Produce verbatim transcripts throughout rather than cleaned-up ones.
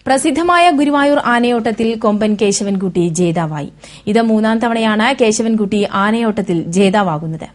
പ്രസിദ്ധമായ ഗുരുവായൂർ ആനയോട്ടത്തിൽ കൊമ്പൻ കേശവൻകുട്ടി ജേതാവായി. ഇത് മൂന്നാം തവണയാണ് കേശവൻകുട്ടി ആനയോട്ടത്തിൽ ജേതാവാകുന്നത്.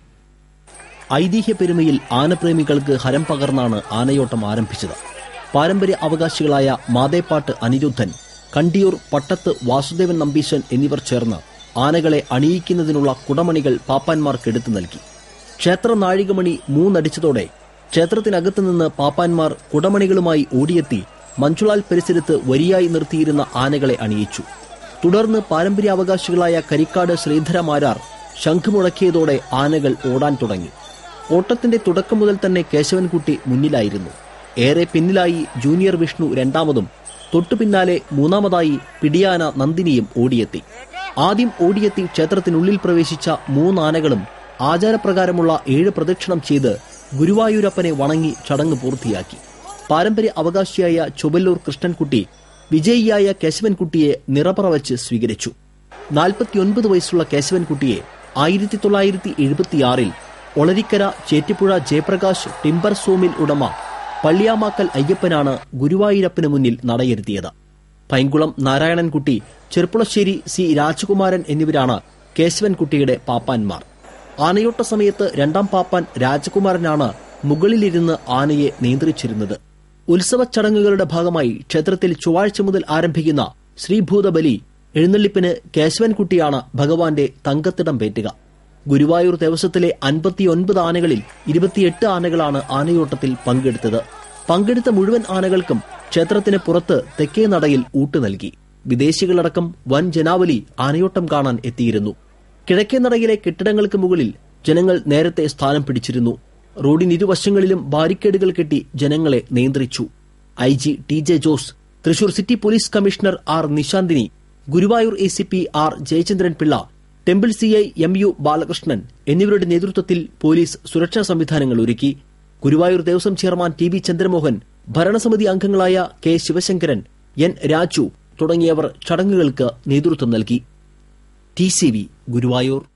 ഐതിഹ്യ പെരുമയിൽ ആനപ്രേമികൾക്ക് ഹരം പകർന്നാണ് ആനയോട്ടം ആരംഭിച്ചത്. പാരമ്പര്യ അവകാശികളായ മാതേപ്പാട്ട് അനിരുദ്ധൻ, കണ്ടിയൂർ പട്ടത്ത് വാസുദേവൻ നമ്പീശൻ എന്നിവർ ചേർന്ന് ആനകളെ അണിയിക്കുന്നതിനുള്ള കുടമണികൾ പാപ്പാന്മാർക്ക് എടുത്തു നൽകി. ക്ഷേത്ര നാഴികമണി മൂന്നടിച്ചതോടെ ക്ഷേത്രത്തിനകത്തുനിന്ന് പാപ്പാന്മാർ കുടമണികളുമായി ഓടിയെത്തി മഞ്ചുളാൽ പരിസരത്ത് വരിയായി നിർത്തിയിരുന്ന ആനകളെ അണിയിച്ചു. തുടർന്ന് പാരമ്പര്യാവകാശികളായ കരിക്കാട് ശ്രീധരമാരാർ ശംഖ് മുഴക്കിയതോടെ ആനകൾ ഓടാൻ തുടങ്ങി. ഓട്ടത്തിന്റെ തുടക്കം മുതൽ തന്നെ കേശവൻകുട്ടി മുന്നിലായിരുന്നു. ഏറെ പിന്നിലായി ജൂനിയർ വിഷ്ണു രണ്ടാമതും തൊട്ടു പിന്നാലെ മൂന്നാമതായി പിടിയാന നന്ദിനിയും ഓടിയെത്തി. ആദ്യം ഓടിയെത്തി ക്ഷേത്രത്തിനുള്ളിൽ പ്രവേശിച്ച മൂന്നാനകളും ആചാരപ്രകാരമുള്ള ഏഴ് പ്രദക്ഷിണം ചെയ്ത് ഗുരുവായൂരപ്പനെ വണങ്ങി ചടങ്ങ് പൂർത്തിയാക്കി. പാരമ്പര്യ അവകാശിയായ ചൊവ്വല്ലൂർ കൃഷ്ണൻകുട്ടി വിജയിയായ കേശവൻകുട്ടിയെ നിറപറ വച്ച് സ്വീകരിച്ചു. നാൽപ്പത്തിയൊൻപത് വയസ്സുള്ള കേശവൻകുട്ടിയെ ആയിരത്തി തൊള്ളായിരത്തി എഴുപത്തിയാറിൽ ഒളരിക്കര ചേറ്റിപ്പുഴ ജയപ്രകാശ് ടിംബർ സോമിൽ ഉടമ പള്ളിയാമാക്കൽ അയ്യപ്പനാണ് ഗുരുവായൂരപ്പന് മുന്നിൽ നടയിരുത്തിയത്. പൈങ്കുളം നാരായണൻകുട്ടി, ചെർപ്പുളശ്ശേരി സി രാജകുമാരൻ എന്നിവരാണ് കേശവൻകുട്ടിയുടെ പാപ്പാന്മാർ. ആനയോട്ട സമയത്ത് രണ്ടാം പാപ്പാൻ രാജകുമാരനാണ് മുകളിലിരുന്ന് ആനയെ നിയന്ത്രിച്ചിരുന്നത്. ഉത്സവ ചടങ്ങുകളുടെ ഭാഗമായി ക്ഷേത്രത്തിൽ ചൊവ്വാഴ്ച മുതൽ ആരംഭിക്കുന്ന ശ്രീഭൂതബലി എഴുന്നള്ളിപ്പിന് കേശവൻകുട്ടിയാണ് ഭഗവാന്റെ തങ്കത്തിടം പേറ്റുക. ഗുരുവായൂർ ദേവസ്വത്തിലെ അൻപത്തിയൊൻപത് ആനകളിൽ ഇരുപത്തിയെട്ട് ആനകളാണ് ആനയോട്ടത്തിൽ പങ്കെടുത്തത്. പങ്കെടുത്ത മുഴുവൻ ആനകൾക്കും ക്ഷേത്രത്തിന് പുറത്ത് തെക്കേ നടയിൽ ഊട്ട് നൽകി. വിദേശികളടക്കം വൻ ജനാവലി ആനയോട്ടം കാണാൻ എത്തിയിരുന്നു. കിഴക്കേ നടയിലെ കെട്ടിടങ്ങൾക്ക് മുകളിൽ ജനങ്ങൾ നേരത്തെ സ്ഥാനം പിടിച്ചിരുന്നു. റോഡിനിരുവശങ്ങളിലും ബാരിക്കേഡുകൾ കെട്ടി ജനങ്ങളെ നിയന്ത്രിച്ചു. I G T J Jose, Thrissur city police commissioner R Nishanthini, Guruvayur A C P R Jayachandran Pillai, temple C I M U Balakrishnan എന്നിവരുടെ നേതൃത്വത്തിൽ പോലീസ് സുരക്ഷാ സംവിധാനങ്ങൾ ഒരുക്കി. Guruvayur Devaswom chairman T V Chandramohan, ഭരണസമിതി അംഗങ്ങളായ കെ ശിവശങ്കരൻ, എൻ രാജു തുടങ്ങിയവർ ചടങ്ങുകൾക്ക് നേതൃത്വം നൽകി. T C V Guruvayur.